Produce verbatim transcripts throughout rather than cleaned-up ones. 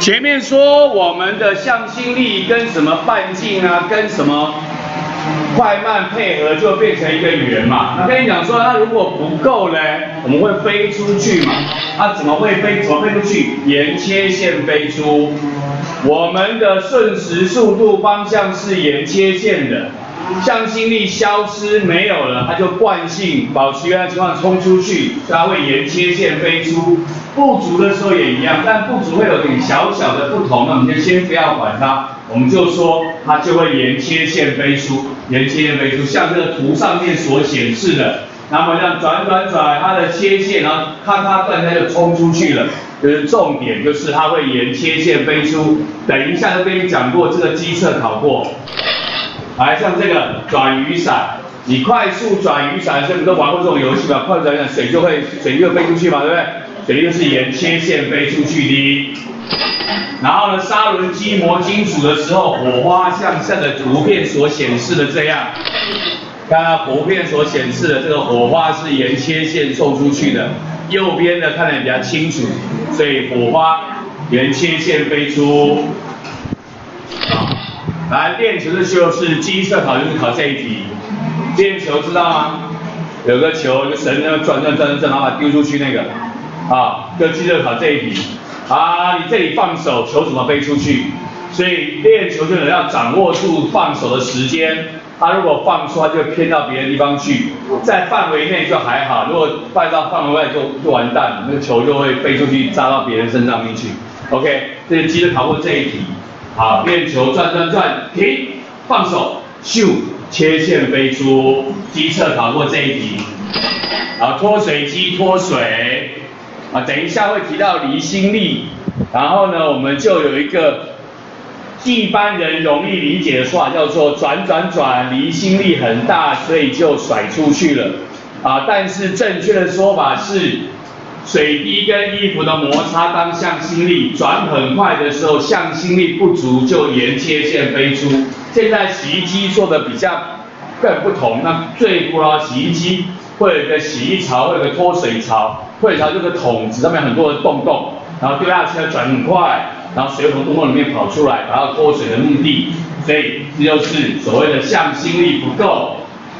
前面说我们的向心力跟什么半径啊，跟什么快慢配合就变成一个圆嘛。那跟你讲说，它如果不够呢，我们会飞出去嘛。它怎么会飞？怎么飞出去？沿切线飞出。我们的瞬时速度方向是沿切线的。 向心力消失没有了，它就惯性保持原来情况冲出去，它会沿切线飞出。不足的时候也一样，但不足会有点小小的不同，那我们就先不要管它，我们就说它就会沿切线飞出，沿切线飞出，像这个图上面所显示的，那么这样转转转，它的切线，然后咔咔断开就冲出去了。就是重点就是它会沿切线飞出。等一下就跟你讲过，这个机测考过。 来，像这个转雨伞，你快速转雨伞，所以你都玩过这种游戏吧？快速转雨伞，水就会水就会飞出去嘛，对不对？水就是沿切线飞出去的。然后呢，砂轮机磨金属的时候，火花像像的图片所显示的这样，看到图片所显示的这个火花是沿切线送出去的。右边的看得比较清楚，所以火花沿切线飞出。好。 来，练球的时候是机测考，就是考这一题。练球知道吗？有个球，有个绳那转转转转转，然后把它丢出去那个，啊，就机测考这一题。啊，你这里放手，球怎么飞出去？所以练球就是要掌握住放手的时间。它如果放出，它就会偏到别的地方去。在范围内就还好，如果放到范围外就就完蛋了，那个球就会飞出去，扎到别人身上面去。OK， 这个机测考过这一题。 好，练球转转转，停，放手，咻，切线飞出。机测考过这一题。好，脱水机脱水。啊，等一下会提到离心力，然后呢，我们就有一个一般人容易理解的说法，叫做转转转，离心力很大，所以就甩出去了。啊，但是正确的说法是。 水滴跟衣服的摩擦，当向心力转很快的时候，向心力不足就沿切线飞出。现在洗衣机做的比较更不同，那最古老洗衣机会有一个洗衣槽，会有一个脱水槽，脱水槽这个桶子上面很多的洞洞，然后丢下去要转很快，然后水会从洞洞里面跑出来，达到脱水的目的。所以这就是所谓的向心力不够。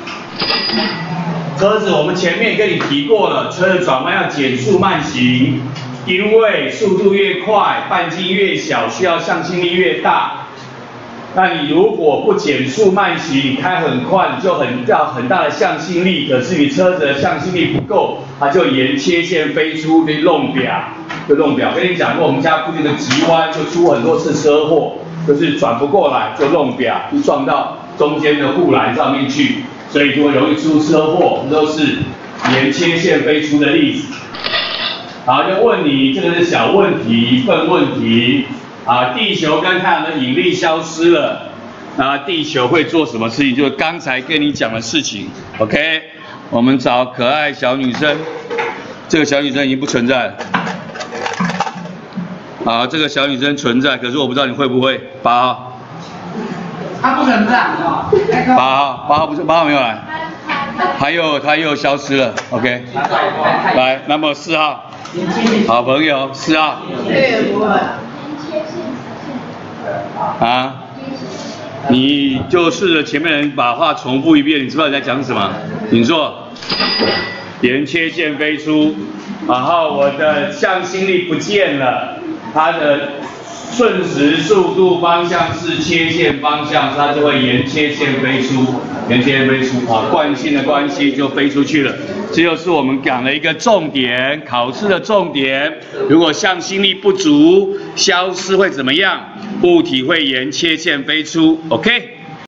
车子我们前面跟你提过了，车子转弯要减速慢行，因为速度越快，半径越小，需要向心力越大。那你如果不减速慢行，你开很快，你就很要很大的向心力，可是你车子的向心力不够，它就沿切线飞出，就弄表，就弄表。跟你讲过，我们家附近的急弯就出很多次车祸，就是转不过来就弄表，就撞到中间的护栏上面去。 所以就会容易出车祸，这都是沿切线飞出的例子。好，就问你，这个是小问题，笨问题。啊，地球跟太阳的引力消失了，那地球会做什么事情？就是刚才跟你讲的事情。OK， 我们找可爱小女生，这个小女生已经不存在了。好，这个小女生存在，可是我不知道你会不会。八号。 他不存在， 八号，八号不是八号没有来，还有他又消失了 ，OK， 来，那么四号，好朋友四号，啊，你就试着前面人把话重复一遍，你知道你在讲什么？请坐，沿切线飞出，然后我的向心力不见了，它的。 瞬时速度方向是切线方向，它就会沿切线飞出，沿切线飞出，啊，惯性的关系就飞出去了。这就是我们讲的一个重点，考试的重点。如果向心力不足，消失会怎么样？物体会沿切线飞出 ，OK。